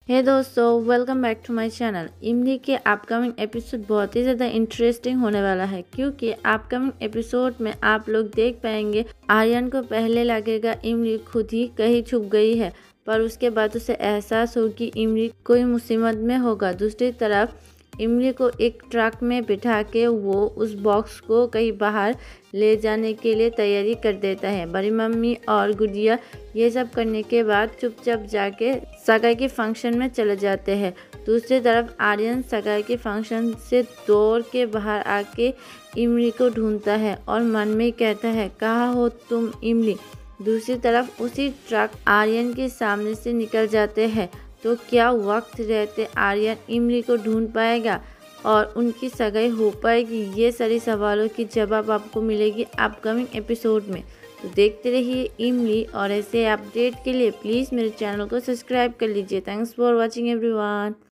हे दोस्तों, welcome back to my channel. Imlie के upcoming episode बहुत ही ज़्यादा इंटरेस्टिंग होने वाला है, क्योंकि अपकमिंग एपिसोड में आप लोग देख पाएंगे आर्यन को पहले लगेगा इमली खुद ही कहीं छुप गई है, पर उसके बाद उसे एहसास हो कि इमली कोई मुसीबत में होगा। दूसरी तरफ इमली को एक ट्रक में बिठा के वो उस बॉक्स को कहीं बाहर ले जाने के लिए तैयारी कर देता है। बड़ी मम्मी और गुड़िया ये सब करने के बाद चुपचाप जाके सगाई के फंक्शन में चले जाते हैं। दूसरी तरफ आर्यन सगाई के फंक्शन से दौड़ के बाहर आके इमली को ढूंढता है और मन में कहता है, कहाँ हो तुम इमली। दूसरी तरफ उसी ट्रक आर्यन के सामने से निकल जाते हैं। तो क्या वक्त रहते आर्यन इमली को ढूंढ पाएगा और उनकी सगाई हो पाएगी? ये सारी सवालों की जवाब आपको मिलेगी अपकमिंग एपिसोड में। तो देखते रहिए इमली, और ऐसे अपडेट के लिए प्लीज़ मेरे चैनल को सब्सक्राइब कर लीजिए। Thanks for watching everyone.